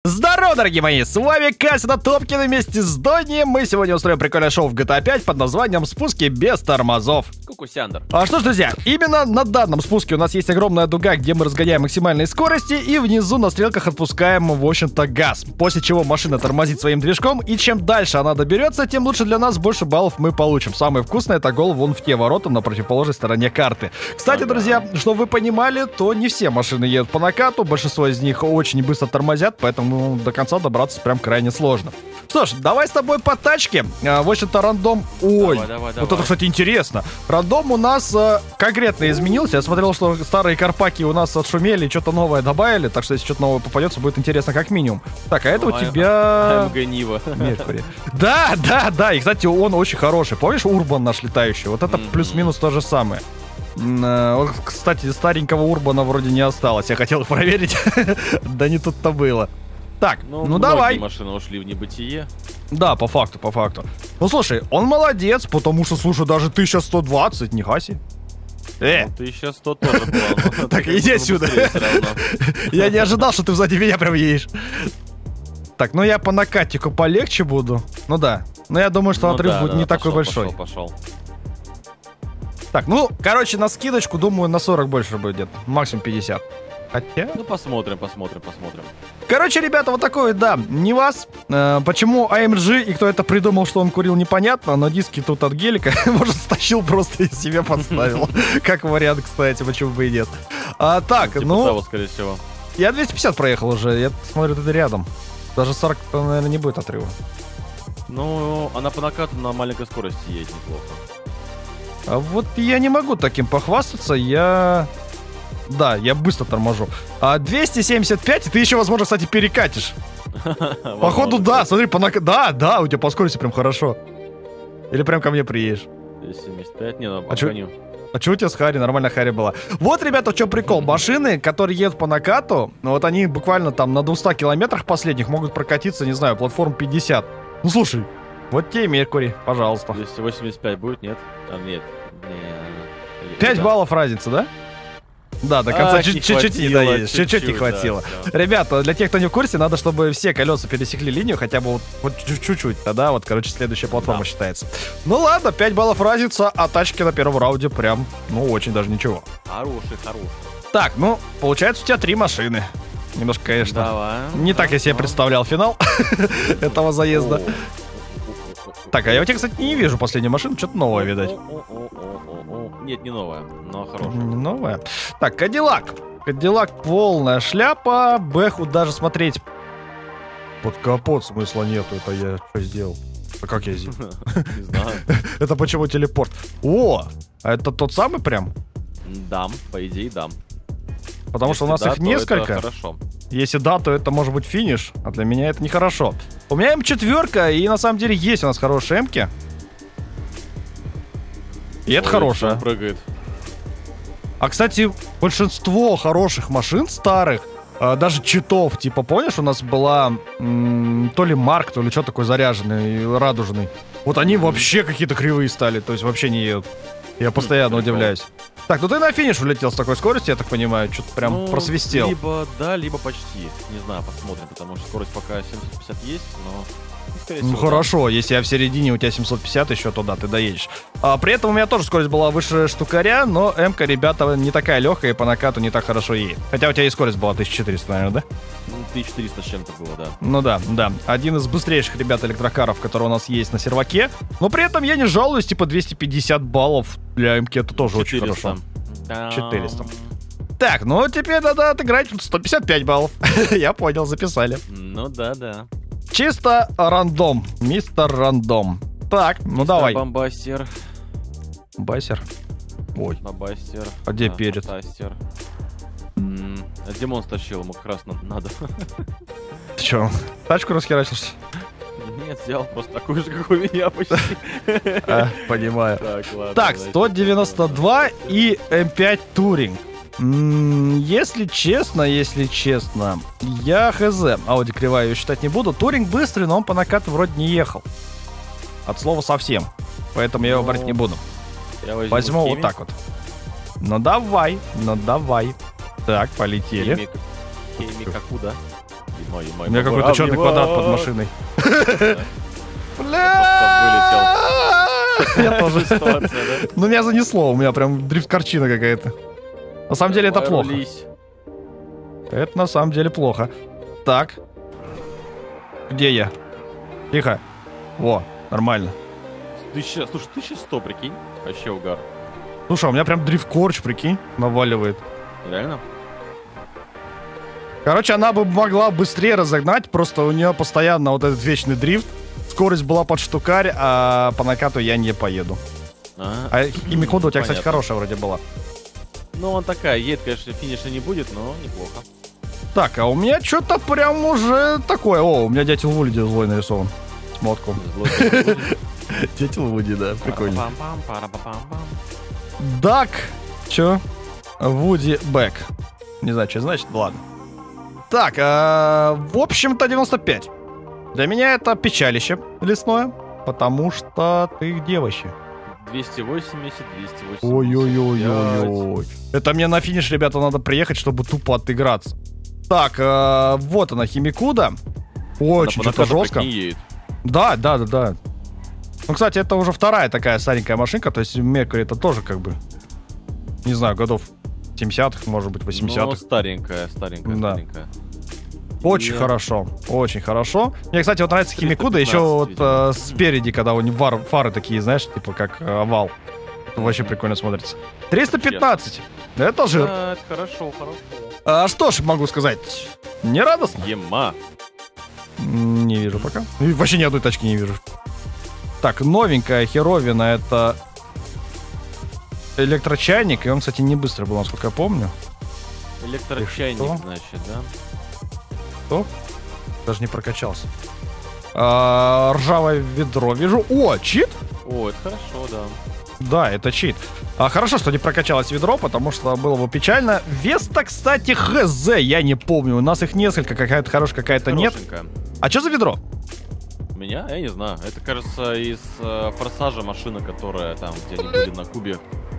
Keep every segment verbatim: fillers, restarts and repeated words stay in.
Здорово, дорогие мои, с вами Кася Топкин, вместе с Донием мы сегодня устроим прикольное шоу в джи ти эй пять под названием «Спуски без тормозов». Кукусяндр. А что ж, друзья, именно на данном спуске у нас есть огромная дуга, где мы разгоняем максимальные скорости, и внизу на стрелках отпускаем, в общем-то, газ. После чего машина тормозит своим движком, и чем дальше она доберется, тем лучше для нас, больше баллов мы получим. Самое вкусное — это гол вон в те ворота на противоположной стороне карты. Кстати, Ага. друзья, чтобы вы понимали, то не все машины едут по накату, большинство из них очень быстро тормозят, поэтому до конца добраться прям крайне сложно. Что ж, давай с тобой по тачке. А, в общем-то, рандом... Ой, Давай, давай, вот давай. это, кстати, интересно. Рандом у нас а, конкретно изменился. Я смотрел, что старые карпаки у нас отшумели, что-то новое добавили, так что если что-то новое попадется, будет интересно как минимум. Так, а это у Ну, а- тебя... АМГ Нива. Меркурий. Да, да, да. И, кстати, он очень хороший. Помнишь Урбан наш летающий? Вот это Мгм. плюс-минус то же самое. М, э, вот, кстати, старенького Урбана вроде не осталось. Я хотел проверить. Да не тут-то было. Так, ну, многие давай. машины ушли в небытие. Да, по факту, по факту. Ну слушай, он молодец, потому что, слушай, даже тысяча сто двадцать, не хаси. Э, Ну, тысяча сто тоже было. но Так, ты иди как будто отсюда. быстрее всё равно. я не ожидал, что ты сзади меня прям едешь. Так, ну я по накатику полегче буду. Ну да. Но я думаю, что Ну отрыв да, будет да, не такой пошел, большой. Пошел, пошел. Так, ну, короче, на скидочку, думаю, на сорок больше будет. Максимум пятьдесят. Хотя... Ну, посмотрим, посмотрим, посмотрим. Короче, ребята, вот такой, да, не вас. Э, почему эй эм джи и кто это придумал, что он курил, непонятно, но диски тут от гелика, может, стащил просто и себе подставил. Как вариант, кстати, почему бы и нет. А, так, Типа ну, того, скорее всего. я двести пятьдесят проехал уже, я смотрю, ты рядом. Даже сорок, наверное, не будет отрыва. Ну, она по накату на маленькой скорости едет неплохо. А вот я не могу таким похвастаться, я... Да, я быстро торможу. А двести семьдесят пять, и ты еще, возможно, кстати, перекатишь. Походу, да, смотри, по нак... Да, да, у тебя по скорости прям хорошо. Или прям ко мне приедешь. двести семьдесят пять, не, ну, А чё- погоню. А чего у тебя с Харри? Нормально Харри была. Вот, ребята, в чем прикол. Машины, которые едут по накату, ну вот они буквально там на двухстах километрах последних могут прокатиться, не знаю, платформ пятьдесят. Ну слушай, вот тебе Меркурий, пожалуйста. двести восемьдесят пять будет, нет? А, нет. Не, пять да. баллов разница, да? Да, до конца Ах, не чуть- чуть-чуть не хватило, доедешь, чуть-чуть не чуть-чуть, да, хватило. всё. Ребята, для тех, кто не в курсе, надо, чтобы все колеса пересекли линию, хотя бы вот, вот чуть-чуть, тогда вот, короче, следующая платформа Да. считается. Ну ладно, пять баллов разница, а тачки на первом раунде прям, ну, очень даже ничего. Хороший, хороший. Так, ну, получается, у тебя три машины. Немножко, конечно, Давай. не так я себе представлял финал этого заезда. О. Так, а я у тебя, кстати, не вижу последнюю машину, что-то новое, видать. О-о-о-о-о. Нет, не новая, но хорошая. Не новая. Так, Кадиллак. Кадиллак полная шляпа. Бэху даже смотреть под капот смысла нету. Это я что сделал? А как я сделал? Не знаю. Это почему телепорт? О, а это тот самый прям? Дам, по идее, дам. Потому что у нас Если да, их то это несколько. Хорошо. Если да, то это может быть финиш. А для меня это нехорошо. У меня эм четыре, и на самом деле есть у нас хорошие эмки. И это Ой, хорошее. он прыгает. А, кстати, большинство хороших машин старых, а, даже читов, типа, помнишь, у нас была м, то ли Марк, то ли что такое заряженный, и радужный. Вот они вообще какие-то кривые стали, то есть вообще не едут. Я постоянно прикол. удивляюсь. Так, ну ты на финиш улетел с такой скоростью, я так понимаю, что-то прям Ну, просвистел. Либо да, либо почти. Не знаю, посмотрим, потому что скорость пока семьсот пятьдесят есть, но... ну, скорее Ну всего, да. хорошо, если я в середине, у тебя семьсот пятьдесят еще, то да, ты доедешь. А, при этом у меня тоже скорость была выше штукаря, но М-ка, ребята, не такая легкая, и по накату не так хорошо едет. Хотя у тебя и скорость была тысяча четыреста, наверное, да? Ну, тысяча четыреста с чем-то было, да. Ну да, да. Один из быстрейших ребят электрокаров, который у нас есть на серваке. Но при этом я не жалуюсь, типа двести пятьдесят баллов для МК это тоже очень четыреста. хорошо. Там. четыреста. Так, ну теперь надо отыграть сто пятьдесят пять баллов. Я понял, записали. Ну да, да. Чисто рандом, мистер рандом. Так, ну давай. Бомбастер. Басер. Ой, Бомбастер. А где да, перед? Фантастер. М, Димон стащил, ему как раз на- надо. ты чё, тачку расхерачился? Нет, взял просто такую же, как у меня почти. А, понимаю. Так, ладно. Так, значит, сто девяносто два и эм пять Touring. М, Если честно, если честно, я хз. Ауди кривая ее считать не буду. Туринг быстрый, но он по накату вроде не ехал. От слова совсем. Поэтому я его Ну, брать не буду. я возьму Возьму вот Химик. так вот. Ну давай, ну давай. Так, полетели. Химик. Химик, а куда? Ема, ема, У меня ема, какой-то черный ема. квадрат под машиной. Бля! Я тоже. Ситуация, да? Ну, меня занесло, у меня прям дрифт-картина какая-то. На самом деле это Давай, плохо. рулись. Это на самом деле плохо. Так. Где я? Тихо. Во, нормально. Тысяча, слушай, тысяча сто, прикинь. Вообще угар. Слушай, а у меня прям дрифт-корч, прикинь, наваливает. Реально? Короче, она бы могла быстрее разогнать, просто у нее постоянно вот этот вечный дрифт. Скорость была под штукарь, а по накату я не поеду. А, А Химикода у тебя, кстати, понятно. хорошая вроде была. Ну, он такая, едет, конечно, финиша не будет, но неплохо. Так, а у меня что-то прям уже такое. О, у меня дятел Вуди злой нарисован. С мотком. Злой не будет. Дятел Вуди, да, прикольно. Пам-пам, пара-па-пам-пам. Дак. Чё? Вуди Бэк. Не знаю, что значит, ладно. Так, а, в общем-то девяносто пять. Для меня это печалище лесное, потому что ты где вообще? двести восемьдесят, двести восемьдесят. Ой-ой-ой-ой-ой. Это мне на финиш, ребята, надо приехать, чтобы тупо отыграться. Так, а, вот она, Химикуда. Очень что-то жестко. Да, да, да, да. Ну, кстати, это уже вторая такая старенькая машинка, то есть Меркури это тоже как бы, не знаю, годов семидесятых, может быть, Ну, восьмидесятых. старенькая, старенькая, Да. старенькая. Очень И- хорошо, очень хорошо. Мне, кстати, вот нравится Химикуда еще вот видимо. э, спереди, когда у него вар- фары такие, знаешь, типа как э, овал. Это вообще прикольно смотрится. триста пятнадцать. Это жир. Да, это хорошо, хорошо. А что ж могу сказать? Не радостно? Ема. М, Не вижу пока. И вообще ни одной тачки не вижу. Так, новенькая херовина это электрочайник. И он, кстати, не быстро был, насколько я помню. Электрочайник, И что? значит, да? Что? Даже не прокачался. А, ржавое ведро вижу. О, чит? О, это хорошо, да. Да, это чит. А, хорошо, что не прокачалось ведро, потому что было бы печально. Веста, кстати, хз, я не помню. У нас их несколько, какая-то хорошая, какая-то нет. Хорошенькая. А что за ведро? У меня? Я не знаю. Это, кажется, из э, Форсажа машина, которая там, где они были на Кубе.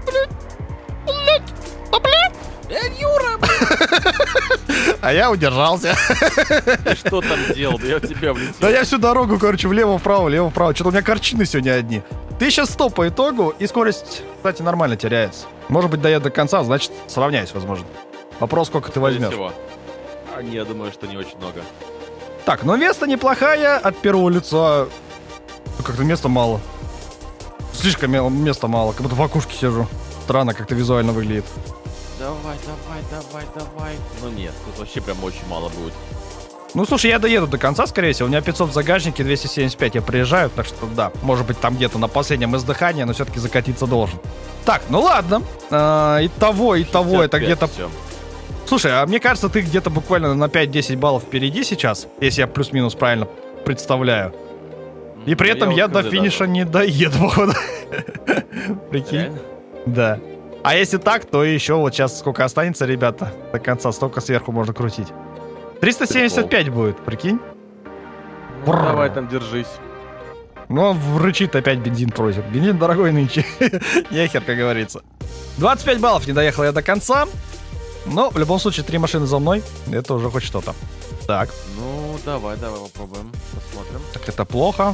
А я удержался. Ты что там делал? Да я в тебя влетел. Да я всю дорогу, короче, влево-вправо, влево-вправо. Что-то у меня корчины сегодня одни. тысяча сто по итогу, и скорость, кстати, нормально теряется. Может быть, доеду до конца, значит, сравняюсь, возможно. Вопрос, сколько ты Скорее возьмешь. всего. А, не, я думаю, что не очень много. Так, ну место неплохая от первого лица. Как-то места мало. Слишком ме- места мало, как будто в окушке сижу. Странно как-то визуально выглядит. Давай, давай, давай, давай. Ну нет, тут вообще прям очень мало будет. Ну, слушай, я доеду до конца, скорее всего. У меня пятьсот в загажнике, двести семьдесят пять я приезжаю, так что да, может быть, там где-то на последнем издыхании, но все-таки закатиться должен. Так, ну ладно. А, и того, и того, это где-то... Всё. Слушай, а мне кажется, ты где-то буквально на пять-десять баллов впереди сейчас, если я плюс-минус правильно представляю. И при Ну, этом вот я до когда финиша даже. не доеду, походу. Прикинь? Реально? Да. А если так, то еще вот сейчас сколько останется, ребята, до конца, столько сверху можно крутить. триста семьдесят пять будет, прикинь? Ну, давай там держись. Ну, он рычит, опять бензин просит. Бензин дорогой нынче. Нехер, как говорится. двадцать пять баллов не доехал я до конца. Но, в любом случае, три машины за мной. Это уже хоть что-то. Так, Ну, давай, давай попробуем. Посмотрим. так это плохо.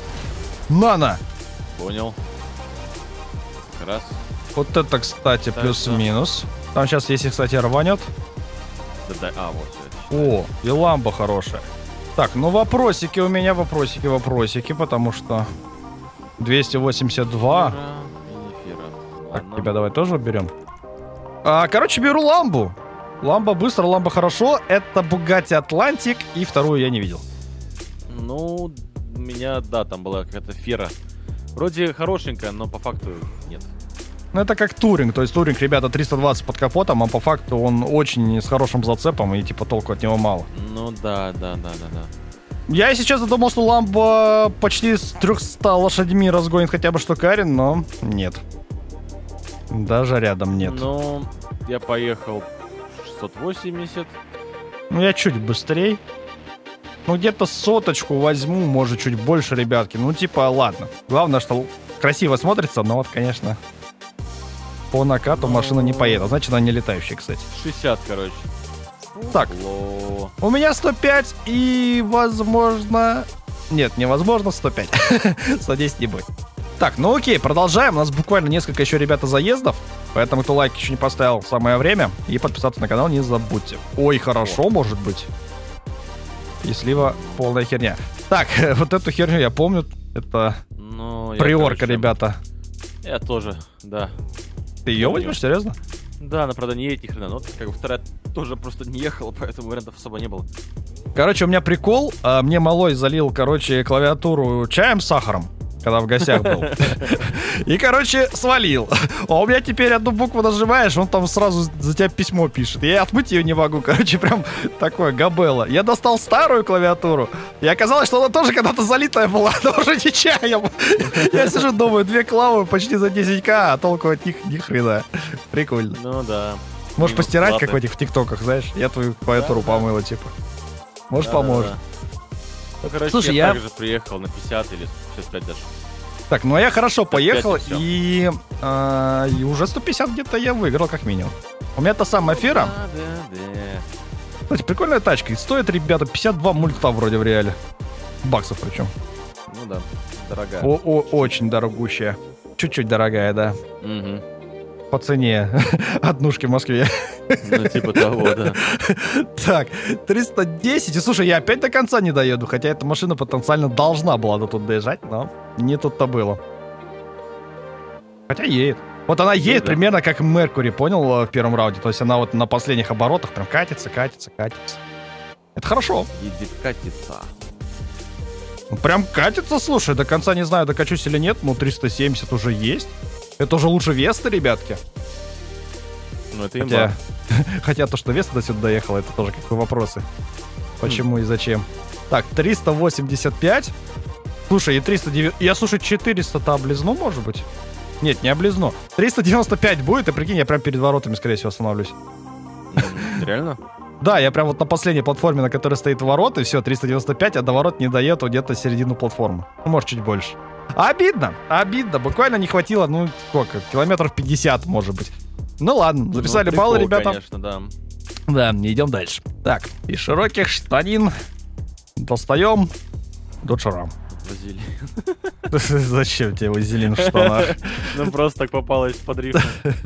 Нано! Понял. Раз. Вот это, кстати, Так, плюс-минус. Там сейчас, если, кстати, рванет. Да, да. А, вот всё это. О, и ламба хорошая. Так, ну вопросики у меня, вопросики, вопросики, потому что двести восемьдесят два. Фира и не фира. Так, Ладно. тебя давай тоже берем. А, короче, беру ламбу. Ламба быстро, ламба хорошо. Это Bugatti Atlantic, и вторую я не видел. Ну, у меня, да, там была какая-то фера. Вроде хорошенькая, но по факту нет. Ну, это как туринг. То есть туринг, ребята, триста двадцать под капотом, а по факту он очень с хорошим зацепом, и типа толку от него мало. Ну да, да, да, да, да. Я, если честно, думал, что ламба почти с трехстами лошадьми разгонит хотя бы штукарин, но нет. Даже рядом нет. Ну, я поехал шестьсот восемьдесят. Ну, я чуть быстрее. Ну, где-то соточку возьму, может, чуть больше, ребятки. Ну, типа, ладно. Главное, что красиво смотрится, но вот, конечно, по накату Ну. машина не поедет. Значит, она не летающая, кстати. шестьдесят, короче. Так. Ло. Ого. У меня сто пять и, возможно... Нет, невозможно, сто пять. сто десять не будет. Так, ну окей, продолжаем. У нас буквально несколько еще, ребята, заездов. Поэтому, кто лайк еще не поставил, самое время. И подписаться на канал не забудьте. Ой, хорошо, может быть. И слива полная херня. Так, вот эту херню я помню. Это ну, я, приорка, короче, ребята. Я тоже, да. Ты ее возьмешь, серьезно? Да, она, правда, не едет ни хрена. Но как бы вторая тоже просто не ехала, поэтому вариантов особо не было. Короче, у меня прикол. А, мне малой залил, короче, клавиатуру чаем с сахаром, когда в гостях был. И, короче, свалил. А у меня теперь одну букву нажимаешь, он там сразу за тебя письмо пишет. Я отмыть ее не могу, короче, прям такое габелла. Я достал старую клавиатуру, и оказалось, что она тоже когда-то залитая была, но уже не чаем. Я сижу, думаю, две клавы почти за десять тысяч, а толку от них ни хрена. Прикольно. Ну да. Можешь Минус постирать, платы. как в этих в тиктоках, знаешь? Я твою клавиатуру Да, да. помыла, типа. Может, Да, да, поможет. да. Ну, короче, Слушай, я, я- также приехал на пятьдесят или шестьдесят пять даже. Так, ну а я хорошо поехал, и всё. и, а, и уже сто пятьдесят где-то я выиграл, как минимум. У меня та самая Фера. Да, да, да. Кстати, прикольная тачка. И стоит, ребята, пятьдесят два мульта вроде в реале. Баксов причем. Ну да, дорогая. О -о Очень дорогущая. Чуть-чуть дорогая, да. Мгм. По цене однушки в Москве. Ну, типа того, да. Так, триста десять. И слушай, я опять до конца не доеду, хотя эта машина потенциально должна была до тут доезжать, но не тут-то было. Хотя едет. Вот она едет да. примерно как Меркури, понял, в первом раунде. То есть она вот на последних оборотах прям катится, катится, катится. Это хорошо. Едет катится. Ну, прям катится, слушай, до конца не знаю, докачусь или нет, но триста семьдесят уже есть. Это уже лучше Веста, ребятки. Ну, это Хотя, имба. хотя то, что Веста до сюда доехала, это тоже как бы вопросы. Почему и зачем. Так, триста восемьдесят пять. Слушай, и триста девяносто... Я, слушай, четыреста-то облизну, может быть? Нет, не облизну. триста девяносто пять будет, и прикинь, я прям перед воротами, скорее всего, остановлюсь. М, Реально? Да, я прям вот на последней платформе, на которой стоит ворот, и все, триста девяносто пять, а до ворот не доеду где-то середину платформы. Ну, может, чуть больше. Обидно, обидно. Буквально не хватило, ну, сколько? Километров пятьдесят, может быть. Ну ладно, записали Ну, баллы, прикол, ребята. конечно, да. Да, идем дальше. Так, из широких штанин достаем дочерам. Вазелин. Зачем тебе вазелин в штанах? Ну, просто так попалось под рифм.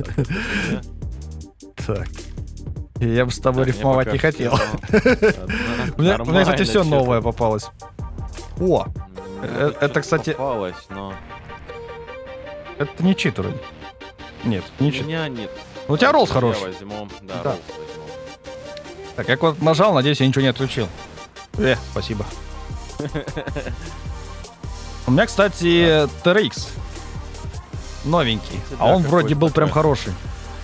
Так. Я бы с тобой Так, мне рифмовать пока не хотел. что- У меня, у меня, кстати, Нормально, все чё новое ты. попалось. О, Ну, Э, тут это, что-то кстати- попалось, но это не чит вроде. Нет, у не чит. меня нет. У тебя ролл Я хороший. возьму, да, Да. ролл возьму. Так, я вот нажал, надеюсь, я ничего не отключил. Э, спасибо. У меня, кстати, ти ар икс. Новенький. А Да, он вроде какой-то был прям такой. хороший.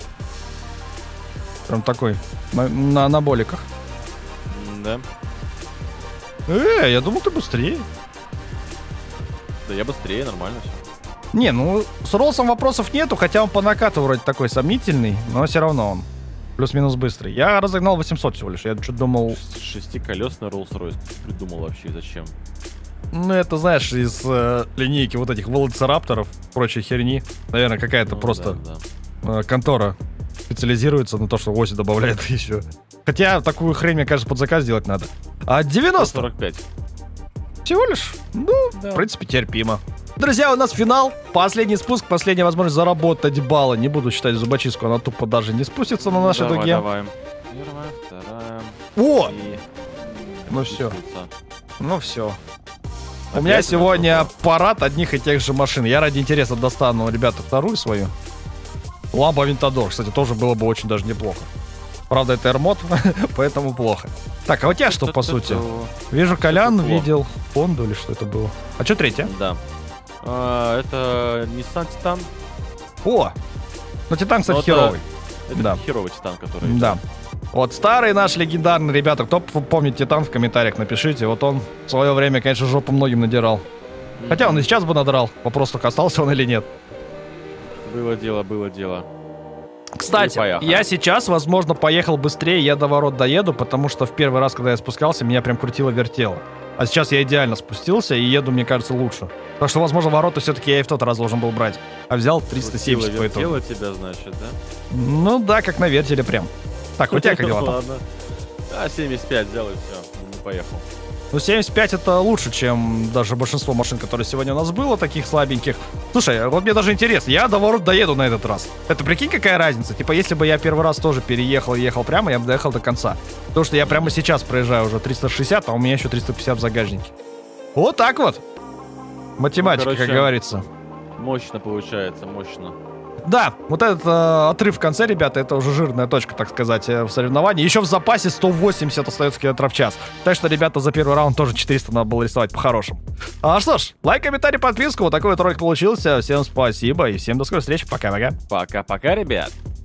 Прям такой. На, на анаболиках. М, Да. Э, я думал, ты быстрее. Да я быстрее, нормально все. Не, ну, с Роллсом вопросов нету, хотя он по накату вроде такой сомнительный, но все равно он плюс-минус быстрый. Я разогнал восемьсот всего лишь, я что-то думал... Шестиколесный Rolls-Royce придумал вообще зачем? Ну, это, знаешь, из э, линейки вот этих велоцирапторов, прочей херни. Наверное, какая-то Ну, просто да, да. э, контора специализируется на то, что оси добавляет и все. Хотя такую хрень, мне кажется, под заказ делать надо. А девяносто сорок пять. всего лишь? Ну, Да. в принципе, терпимо. Друзья, у нас финал. Последний спуск, последняя возможность заработать баллы. Не буду считать зубочистку, она тупо даже не спустится на нашей Давай, дуге. давай. Первая, вторая. О! И... Ну всё. Спустится. Ну все. У Опять меня у нас сегодня что-то? парад одних и тех же машин. Я ради интереса достану, ребята, вторую свою. Ламбо Авентадор, кстати, тоже было бы очень даже неплохо. Правда, это R-мод, поэтому плохо. Так, а у тебя что, по сути? Вижу Колян, Что-то видел Хонду или что это было? А что третье? Да. А, это Nissan Titan. О! Ну, Титан, кстати, Ну, это- херовый. Это Да. херовый Титан, который... Да. Вот старый наш легендарный, ребята, кто п- помнит Титан, в комментариях напишите. Вот он в свое время, конечно, жопу многим надирал. Мгм. Хотя он и сейчас бы надрал. Вопрос только, остался он или нет. Было дело, было дело. Кстати, И поехали. я сейчас, возможно, поехал быстрее, я до ворот доеду, потому что в первый раз, когда я спускался, меня прям крутило-вертело. А сейчас я идеально спустился и еду, мне кажется, лучше. Так что, возможно, ворота все-таки я и в тот раз должен был брать. А взял триста семьдесят по итогу. Вертело тебя, значит, да? Ну да, как на вертеле прям. Так, у тебя как дела? Ладно. А, семьдесят пять взял и все, не поехал. Ну, семьдесят пять это лучше, чем даже большинство машин, которые сегодня у нас было, таких слабеньких. Слушай, вот мне даже интересно, я до ворот доеду на этот раз. Это прикинь, какая разница? Типа, если бы я первый раз тоже переехал и ехал прямо, я бы доехал до конца. Потому что я прямо сейчас проезжаю уже триста шестьдесят, а у меня еще триста пятьдесят в загажнике. Вот так вот. Математика, ну, короче, как говорится. Мощно получается, мощно. Да, вот этот э, отрыв в конце, ребята, это уже жирная точка, так сказать, э, в соревновании. Еще в запасе сто восемьдесят остается километров в час. Так что, ребята, за первый раунд тоже четыреста надо было рисовать по-хорошему. А что ж, лайк, комментарий, подписку. Вот такой вот ролик получился. Всем спасибо и всем до скорой встречи. Пока-пока. Пока-пока, ребят.